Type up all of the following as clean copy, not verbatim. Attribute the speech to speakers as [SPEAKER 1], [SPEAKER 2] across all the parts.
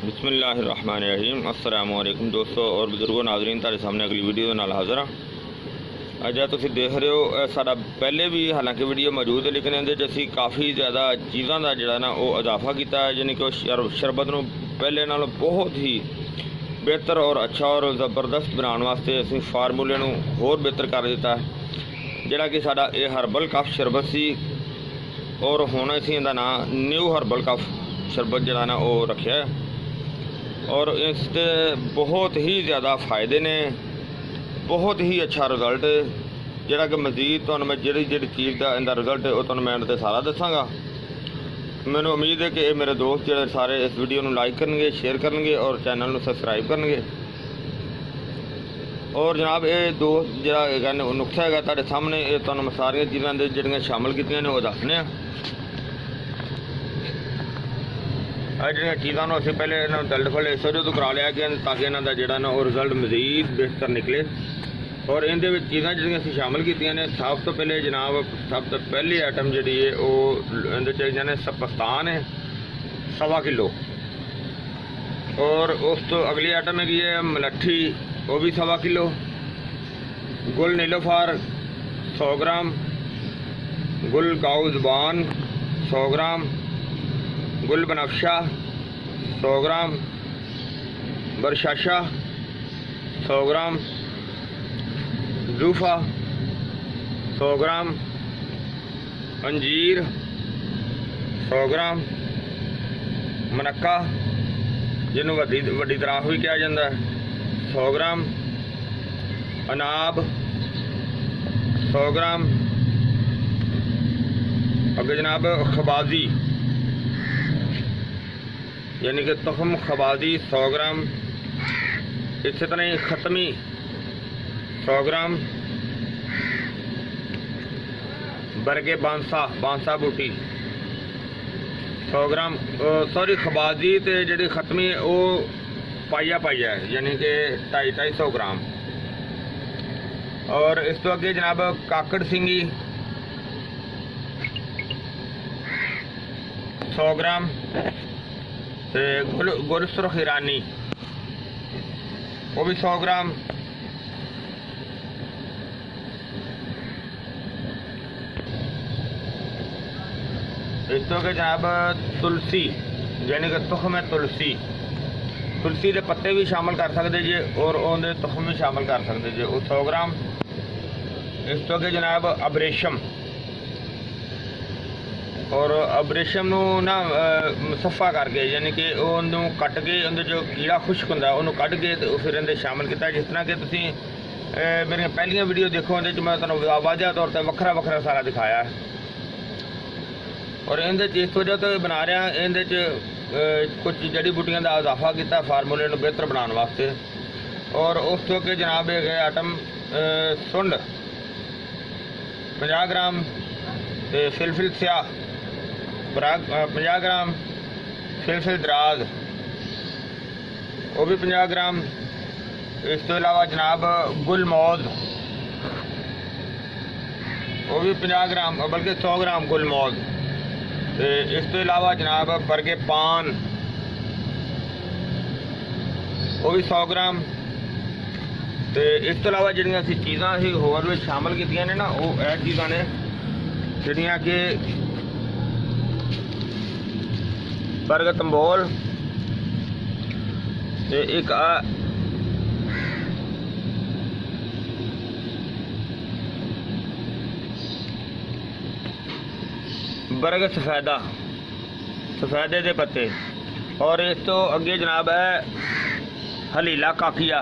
[SPEAKER 1] बिस्मिल्लाहिर्रहमानिर्रहीम। अस्सलाम वालेकुम दोस्तों और बुजुर्गों, नाज़रीन, तारे सामने अगली वीडियो नाल हाज़र हाँ। अज तुसीं देख रहे हो साडा पहले भी हालांकि वीडियो मौजूद है, लेकिन इहदे च असीं काफ़ी ज़्यादा चीज़ों का जिहड़ा ना वो इजाफा किया है, यानी कि शरबत नूं पहले नालों बहुत ही बेहतर और अच्छा और ज़बरदस्त बनाने वास्ते असीं फार्मूले नूं होर बेहतर कर दिता है, जिहड़ा कि साडा ये हर्बल कफ शरबत सी। और हुण असीं इहदा नाम न्यू हर्बल कफ शरबत जिहड़ा ना वो रखिया है और इसके बहुत ही ज़्यादा फ़ायदे ने, बहुत ही अच्छा रिजल्ट है, जिहड़ा कि मजीद तुहानूं मैं जिहड़ी चीज़ का इहदा रिजल्ट है वो तुहानूं मैं इहदे सारा दसांगा। मैनूं उम्मीद है कि मेरे दोस्त जिहड़े सारे इस वीडियो नूं लाइक करनगे, शेयर करनगे और चैनल नूं सबसक्राइब करनगे। और जनाब ये दोस्त जिहड़ा नुस्खा है तुहाडे सामने, ये तुहानूं मैं सारियां चीज़ां दे जिहड़ियां शामिल कीतियां ने वो दसने आ। जो चीज़ों को असीं पहले इन्होंने दलदफल इस वजह तो करा लिया कि ताकि इन्हों का जोड़ा ना वो रिजल्ट मजीद बेहतर निकले। और इनके चीज़ां जो असीं शामिल कीतियां ने, सब तो पहले जनाब सब तो पहली आइटम जी है वो इहदे सपस्तान है 1.25 किलो। और उस तो अगली आइटम है मलट्ठी, वो भी 1.25 किलो। गुल नीलोफार 100 ग्राम, गुल गाऊ ज़ुबान 100 ग्राम, गुल बनफशा 100 ग्राम, बरशाशा 100 ग्राम, जूफा 100 ग्राम, अंजीर 100 ग्राम, मनक्का जिन्हों वड्डी दराख भी कहा जाता है 100 ग्राम, अनाब 100 ग्राम, अगे जनाब खबाजी यानी कि तुखम खबाजी 100 ग्राम, इस तरह ही खतमी 100 ग्राम, बरगे बांसा बूटी 100 ग्राम, सॉरी खबाजी तो जी खतमी वो पाइया है, यानी कि 250-250 ग्राम। और इस तो अगे जनाब काकड़ सिंगी 100 ग्राम, गुल सुरख ईरानी वो भी 100 ग्राम, इस तो के जनाब तुलसी यानी कि तुखम है तुलसी के पत्ते भी शामिल कर सकते जे और उनके तुखम भी शामिल कर सकते जे, वो 100 ग्राम। इस तो के जनाब अबरेशम, और अबरेशम ना सफ़ा करके यानी कि उन्होंने कट के उन्हें जो कीड़ा खुश्क होंगे उन्होंने कट के तो फिर इन्हें शामिल किया। जिस तरह कि तुसीं मेरी पहलियां वीडियो देखो उन्हें मैं तुहानूं वाज़ह तौर पर वखरा वखरा सारा दिखाया है। और इहदे इस वजह तो बना रहा इहदे कुछ जड़ी बूटियां का इजाफा किया फार्मूले को बेहतर बनाने वास्ते। और उस तो अगे जनाब है आइटम सुंड 50 ग्राम, फिलफिल स्याह 50 ग्राम, फिलफिल दराज वो भी 50 ग्राम। इस तो इलावा जनाब गुल मौज वो भी 50 ग्राम, बल्कि 100 ग्राम गुल मौज। इस तो इलावा जनाब बरगे पान वो भी 100 ग्राम। तो इस तो इलावा जिहड़ियां असीं चीज़ां असीं होर भी शामिल कीतियां ने ना, वो यह चीज़ां ने जिहड़ियां कि बरगद तंबोल, एक बरगद सफेदे के पत्ते। और इस तो अगे जनाब है हलीला काकिया,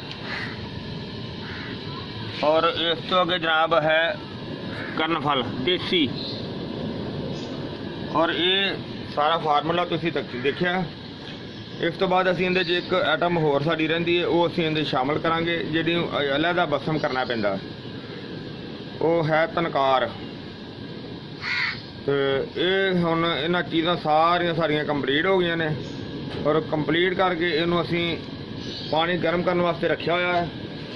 [SPEAKER 1] और इस तो अगे जनाब है कर्नफल देसी। और ये सारा फार्मूला तुसीं देखिया। इस तो बाद असीं इहदे एक आइटम होर साडी रहिंदी है, वो असीं इहदे शामिल करांगे, जिहड़ी अलहदा बसम करना पैंदा, वो है तनकार। तो ये हुण इन्हां चीज़ां सारियां कंप्लीट हो गई ने, और कंप्लीट करके इनू असीं पानी गर्म करने वास्ते रखा हुआ है।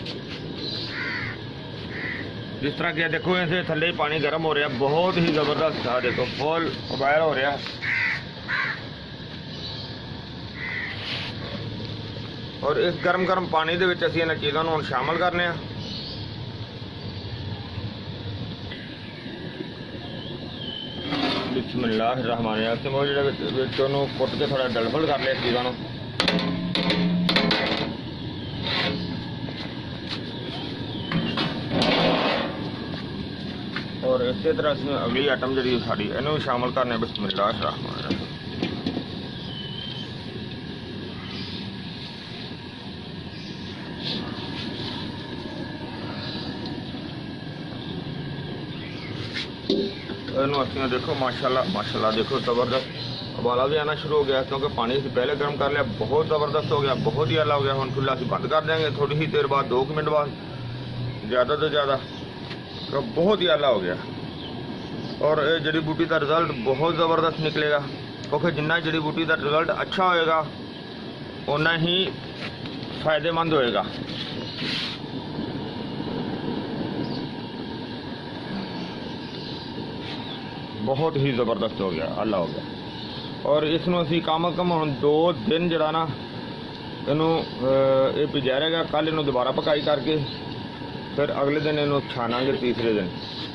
[SPEAKER 1] जिस तरह कि देखो इसे थले पानी गर्म हो रहा, बहुत ही ज़बरदस्त देखो फुल बॉयल हो रहा। और इस गर्म गर्म पानी दे विच असीं इन्हां चीज़ां नूं हुण शामिल करने आ। बिस्मिल्लाहिर्रहमानिर्रहीम। और जिहड़ा ओनूं कुट के थोड़ा डलफल कर लिया चीज़ां नूं। और इस तरह असीं अगली आइटम जी साड़ी इनू शामिल करने। बिस्मिल्लाहिर्रहमानिर्रहीम। इनू असीं देखो माशाल्लाह माशाल्लाह देखो ज़बरदस्त उबाला भी आना शुरू हो गया, क्योंकि पानी असीं पहले गर्म कर लिया, बहुत ज़बरदस्त हो गया, बहुत ही आला हो गया। हुण चुल्हा असीं बंद कर देंगे थोड़ी ही देर बाद, 2 मिनट बाद ज़्यादा तो ज़्यादा, तो बहुत ही आला हो गया। और ये जड़ी बूटी का रिजल्ट बहुत ज़बरदस्त निकलेगा, क्योंकि जिन्ना जड़ी बूटी का रिजल्ट अच्छा होएगा उन्ना ही फायदेमंद होएगा। बहुत ही ज़बरदस्त हो गया, आला हो गया। और इसनों असीं कम अज कम हुण 2 दिन जड़ा ना इनू ये भिजा रहेगा। कल इनू दोबारा पकाई करके फिर अगले दिन इनू छानांगे, तीसरे दिन।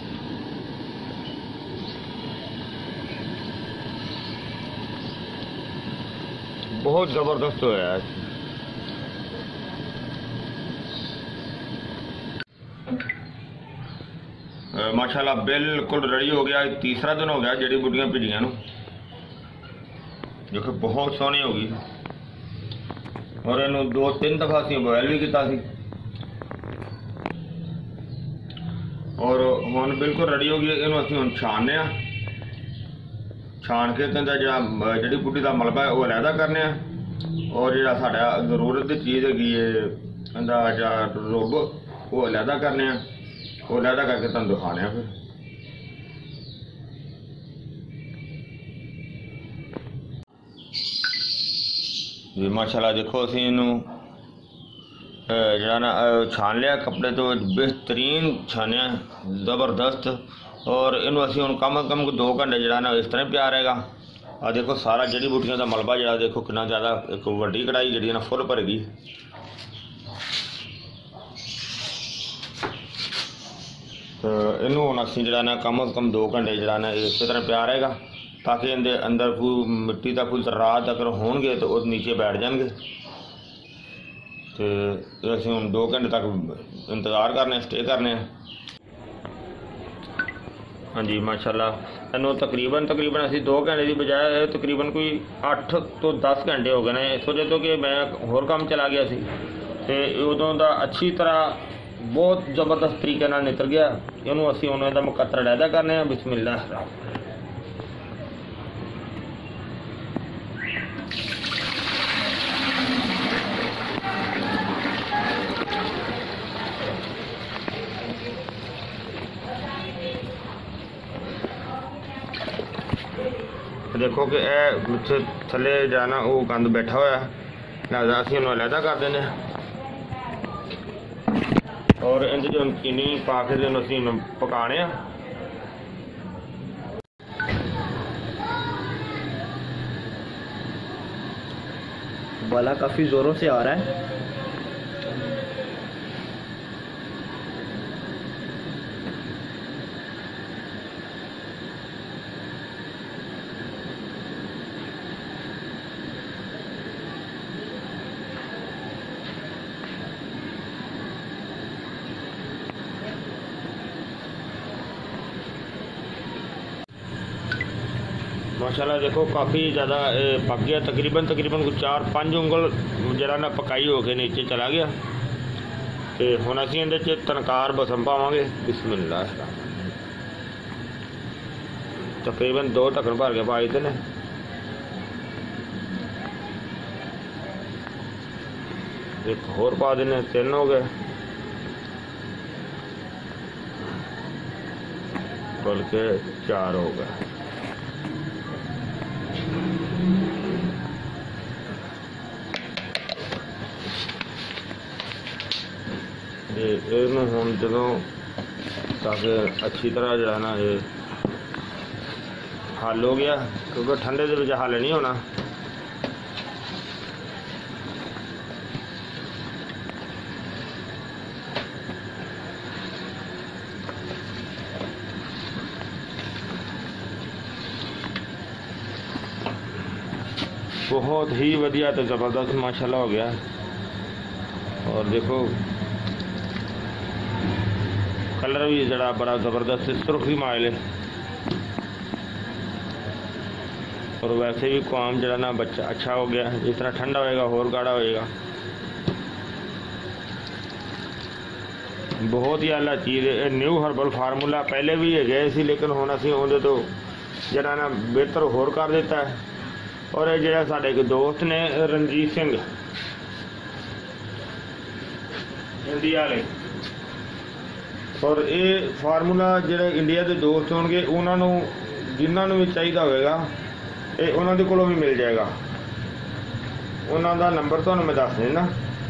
[SPEAKER 1] बहुत ज़बरदस्त होया है। माशाल्लाह बिल्कुल रेडी हो गया। तीसरा दिन हो गया जड़ी बूटियां भिजियां नूं, जो कि बहुत सोहनी हो गई। और इनू 2-3 दफ़ा असीं बॉयल भी किया सी। और हुण बिल्कुल रेडी हो गई। इनू असीं हुण छानने आ, छान के तो जड़ी बूटी का मलबा है वो अलहदा करने। और जिहड़ा साडा जरूरत की चीज़ हैगी इहदा जा रुब वो अलहदा करने, वो अलहदा करके तुहानूं दिखाने फिर। जी माशाल्लाह देखो असीं इनू जड़ा ना छान लिया, कपड़े तो बेहतरीन छानिया, ज़बरदस्त। और इनू असीं हुण कम अज कम 2 घंटे जड़ा ना इस तरह पिया रहेगा। आ देखो सारा जड़ी बूटियां का मलबा जड़ा देखो कितना ज़्यादा, एक वड्डी कढ़ाई जड़ी ना फुल भर गई। तो इनू हुण असीं जड़ा ना कम अज कम 2 घंटे जड़ा ना इस तरह पिया रहेगा, ताकि इनके अंदर कोई मिट्टी का कोई रात अगर होणगे तो वो नीचे बैठ जाएंगे। तो असीं हुण 2 घंटे तक इंतज़ार करने, स्टे करने। हाँ जी माशाल्लाह इनू तकरीबन असीं 2 घंटे की बजाय तकरीबन कोई 8 तो 10 घंटे हो गए ने। इस वजह तो कि मैं होर काम चला गया सी, तो उदों दा अच्छी तरह बहुत ज़बरदस्त तरीके नाल निकल गया। इनू असीं हुण इहदा मुकत्तर अलहदा करने। बिस्मिल्लाह। देखो कि थले जाना वो गंद बैठा हुआ, लिहाजा असीं उन्हें अलहदा कर देने। और इंदे जो चीनी पा के असीं पकाने।
[SPEAKER 2] उबाला काफ़ी ज़ोरों से आ रहा है।
[SPEAKER 1] माशाल्लाह देखो काफ़ी ज़्यादा पक गया, तकरीबन कोई 4-5 उंगल जरा ना पकाई हो के नीचे चला गया। तो हुण असीं इहदे च तनकार बसम पावांगे। बिस्मिल्लाह। तकरीबन 2 ढक्कन भर के पाई देने। एक होर पा देने, 3 हो गए, बल्कि 4 हो गए। हुण जदों तक अच्छी तरह जो ना ये हल हो गया, क्योंकि ठंडे दे विच हल नहीं होना। बहुत ही वधिया तो ज़बरदस्त माशाल्लाह हो गया। और देखो कलर भी जरा बड़ा ज़बरदस्त सुर्खी माइल है। और वैसे भी काम जरा ना बच्चा अच्छा हो गया, जिस तरह ठंडा होएगा होर गाढ़ा होएगा। बहुत ही आला चीज़ है। न्यू हर्बल फार्मूला पहले भी है गए सी, लेकिन हुण असीं उहदे तो जरा ना बेहतर होर कर दिता है। और ये जरा साडे एक दोस्त ने रणजीत सिंह इंडिया वाले, और ये फार्मूला जो इंडिया के दोस्त होंगे उन्होंने जिन्होंने भी चाहिए होगा ये उन्होंने कोलों भी मिल जाएगा। उन्होंने नंबर तो मैं दस देना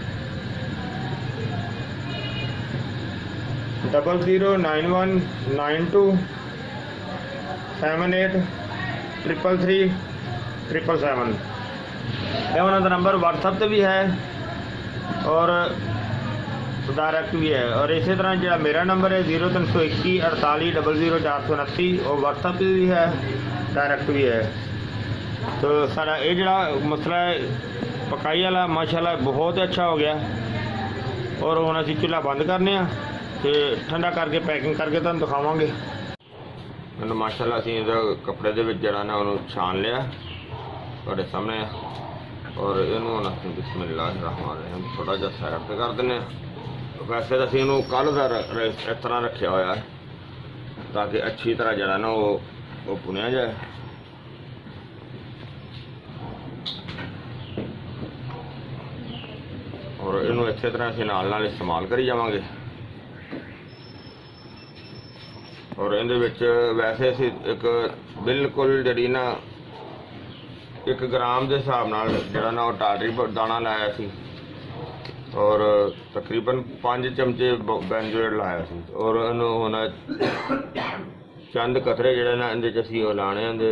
[SPEAKER 1] 009292783377। ये उन्होंने नंबर व्हाट्सएप पर भी है और डायरेक्ट भी है। और इसी तरह जो मेरा नंबर है 0321 48 00 429 और व्हाट्सएप पर भी है, डायरेक्ट भी है। तो सारा ये जड़ा मसला है पकाई वाला माशाल्लाह बहुत अच्छा हो गया। और हुण असीं चूल्हा बंद करने तो ठंडा करके पैकिंग करके तुहानूं दिखावांगे। मैंने माशाल्लाह असीं इहदे कपड़े दे विच जड़ा ना उहनूं छान लिया तुहाडे सामने। और इहनूं हुण असीं बिस्मिल्लाहिर्रहमानिर्रहीम थोड़ा जिहा साइड ते कर दिंदे। वैसे तो असीं इहनूं कल दा इस तरह रखिया होया है ताकि अच्छी तरह जड़ा ना वो भुनिया जाए। और इनू इस तरह असीं नाल इस्तेमाल करी जावांगे। और इहदे विच वैसे असीं एक बिल्कुल जड़ी ना 1 ग्राम के हिसाब नाल जड़ा ना टाटरी दाना लाया सी और तकरीबन 5 चमचे बेंजोएट लाया सी। और इनू हुण चंद कतरे जड़े ना इहदे च असीं लाने इहदे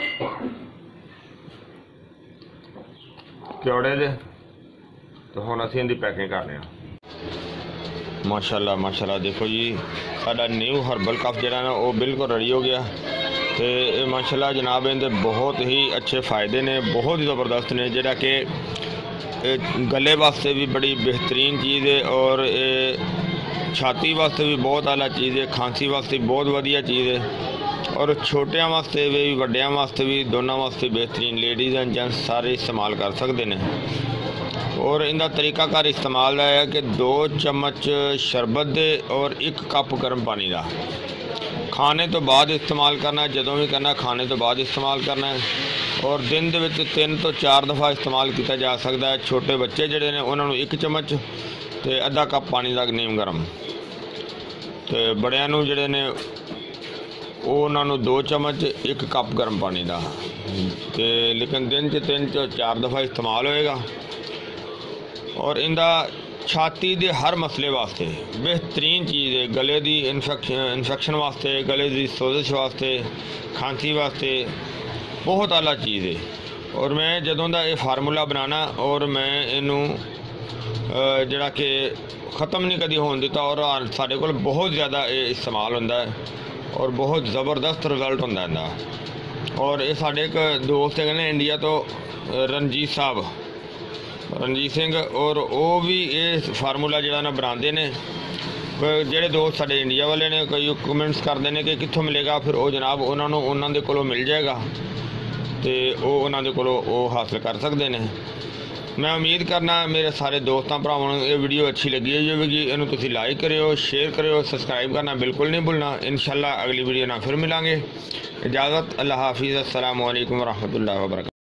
[SPEAKER 1] क्योड़े दे। तो हुण असीं इहदी पैकिंग करने। माशाल्लाह माशाल्लाह देखो जी साडा न्यू हर्बल कप जिहड़ा ना वो बिल्कुल रेडी हो गया। तो माशाल्लाह जनाब इहदे बहुत ही अच्छे फ़ायदे ने, बहुत ही ज़बरदस्त ने, जिहड़ा कि गले वास्ते भी बड़ी बेहतरीन चीज़ है और छाती वास्ते भी बहुत आला चीज़ है, खांसी वास्ते बहुत वधिया चीज़ है। और छोटियां वास्ते भी वड्डियां वास्ते भी दोनों वास्ते बेहतरीन, लेडीज़ एंड जेंट्स सारे इस्तेमाल कर सकते हैं। और इनका तरीकाकार इस्तेमाल का है कि 2 चम्मच शरबत दे और 1 कप गर्म पानी का खाने तो बाद इस्तेमाल करना है। जदों भी करना खाने तो बाद इस्तेमाल करना है। और दिन दे विच 3 तो 4 दफ़ा इस्तेमाल किया जा सकता है। छोटे बच्चे जिहड़े ने उन्होंने 1 चम्मच तो आधा कप पानी का नीम गर्म, तो बड़ियां नूं जिहड़े ने उन्होंने 2 चम्मच 1 कप गर्म पानी का। तो लेकिन दिन 3 तो 4 दफ़ा इस्तेमाल होएगा। और इनका छाती के हर मसले वास्ते बेहतरीन चीज़ है। गले की इन्फेक्शन वास्ते, गले की सोजिश वास्ते, खांसी वास्ते बहुत आला चीज़ है। और मैं जदों का ये फार्मूला बनाना और मैं इनू जड़ा कि ख़त्म नहीं कभी होने दिता। और साढ़े कोल बहुत ज़्यादा ये इस्तेमाल होता है और बहुत ज़बरदस्त रिजल्ट होता है इनका। और ये साढ़े एक दोस्त है इंडिया तो रणजीत सिंह, और वो भी ये फार्मूला जो ना बनाते हैं। ਜਿਹੜੇ दोस्त साढ़े इंडिया वाले ने कई कमेंट्स करते हैं कि कित्थों मिलेगा, फिर वो जनाब उन्होंने कोलों मिल जाएगा तो वो उन्होंने कोलों वो हासिल कर सकते हैं। मैं उम्मीद करना मेरे सारे दोस्तों भरावां नूं ये वीडियो अच्छी लगी होगी। इन्हूं तुसीं लाइक करियो, शेयर करियो, सब्सक्राइब करना बिल्कुल नहीं भूलना। इंशाअल्लाह अगली वीडियो ना फिर मिलांगे। इजाज़त, अल्लाह हाफिज़, अस्सलामु अलैकुम वरहमतुल्लाहि वबरकातुहू।